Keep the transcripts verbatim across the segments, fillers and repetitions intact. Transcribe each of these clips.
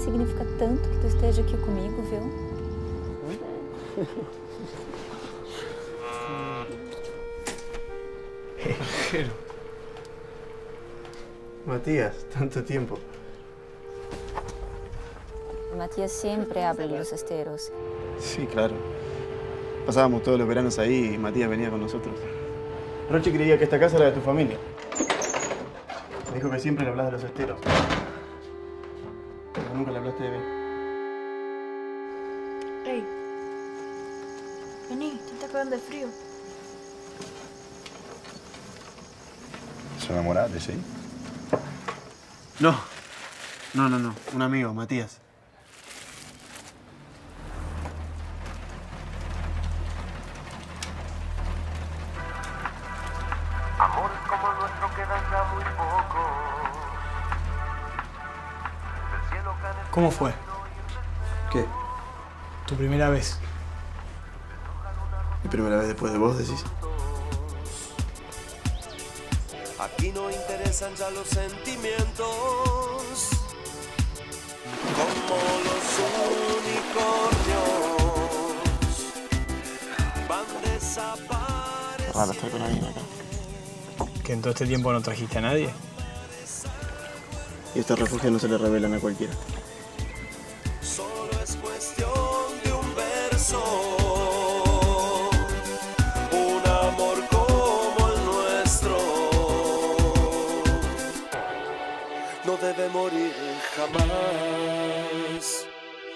significa tanto que tu esteja aqui comigo, viu? Pero... Matías, tanto tiempo. Matías siempre habla de los esteros. Sí, claro. Pasábamos todos los veranos ahí y Matías venía con nosotros. Rochi creía que esta casa era de tu familia. Me dijo que siempre le hablas de los esteros. Pero nunca le hablaste de mí. Ey, vení, te está cagando de frío. ¿Se enamoraste, sí? No, no, no, no. Un amigo, Matías. Amores como el nuestro quedan ya muy pocos. Del cielo caen el... ¿Cómo fue? ¿Qué? Tu primera vez. ¿Mi primera vez después de vos, decís? Aquí no interesan ya los sentimientos, como los unicornios van desapareciendo. Es raro estar con alguien acá. Que en todo este tiempo no trajiste a nadie. Y estos refugios no se le revelan a cualquiera. Solo es cuestión de un verso, un amor como el nuestro no debe morir jamás.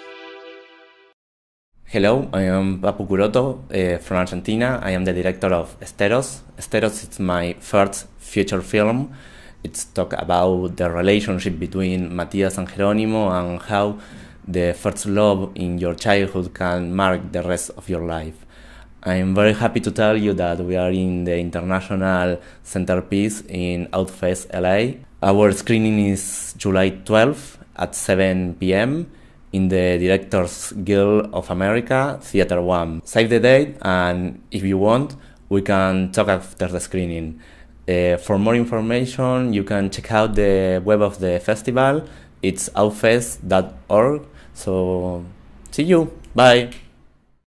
Hello, I am Papu Curoto uh, from Argentina. I am the director of Esteros. Esteros is my first feature film. It's talk about the relationship between Matías and Jerónimo and how the first love in your childhood can mark the rest of your life. I am very happy to tell you that we are in the international centerpiece in Outfest L A. Our screening is July twelfth at seven p m in the Directors Guild of America, Theater One. Save the date, and if you want, we can talk after the screening. Uh, for more information, you can check out the web of the festival. It's outfest dot org. So, see you. Bye.